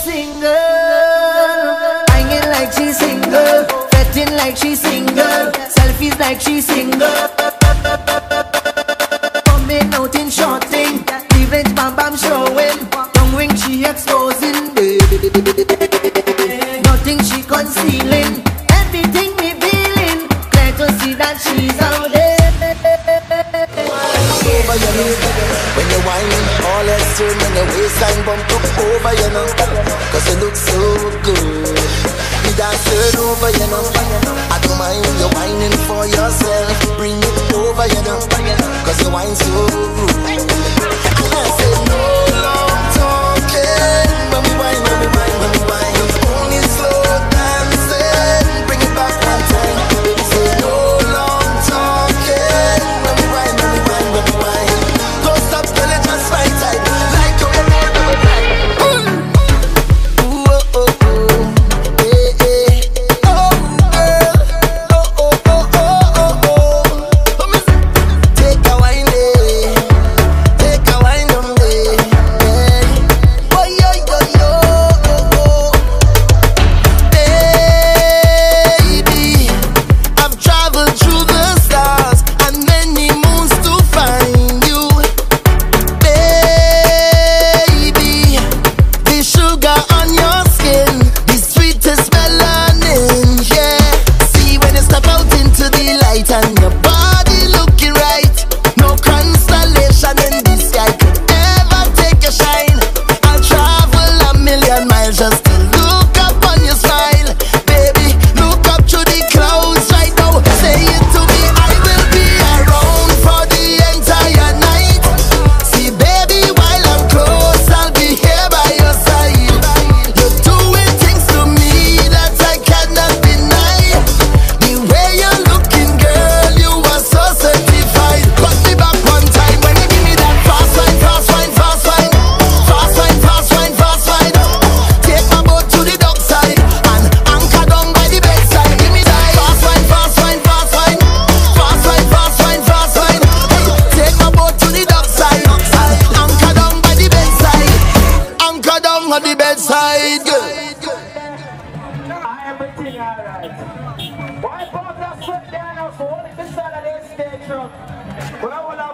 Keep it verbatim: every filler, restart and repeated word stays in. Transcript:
single, hanging like she single, fetting like she single, selfies like she single, coming out in short thing, cleavage bam bam showing, tongue ring she exposing, nothing she concealing, everything revealing, clear to see that she's out there. Over your nose, when you're whining, all that's turn when your waistline bump up over your nose, cause you look so good. Me dance turn over your nose, I don't mind you whining for yourself. Bring it over your nose, cause you whine so rude. I say no long talking, when we whine, when we whine, when we whine. Only slow dancing, bring it back one time. Baby say no long talking, when we whine, when we whine, when we whine. Don't stop till it just right time, like how you know the time. Ooh, oh, oh, oh, eh, eh. Oh, girl, oh, oh, oh, oh, oh, oh. Let me see. Take a wine, eh. Take a wine on me, eh. Oh, yo, yo, yo, oh, oh. Baby, I've traveled through the stars and many moons to find you. Baby, the sugar on your skin, the sweetest melanin, yeah. See when you step out into the light and your body looking right, no constellation in the sky could ever take your shine. I'll travel a million miles just to look up on your smile. Baby, look up to the clouds right now. Say it to me, I will be around for the entire night. See baby, while I'm close, I'll be here by your side. You're doing things to me that I cannot deny. The way you're looking, girl, you are so certified. Cut me back one time when you give me that fast wine, fast wine, fast wine. Fast wine, fast wine, fast wine. Take my boat to the dock side and anchor down by the bedside. Give me that fast wine, fast wine, fast wine. Fast wine, fast wine, fast wine. Take my boat to the dock side and anchor down by the bedside. Anchor down on the bedside, girl. Everything alright. Wipe off that sweat down now, so hold it beside of the stage truck. But I wanna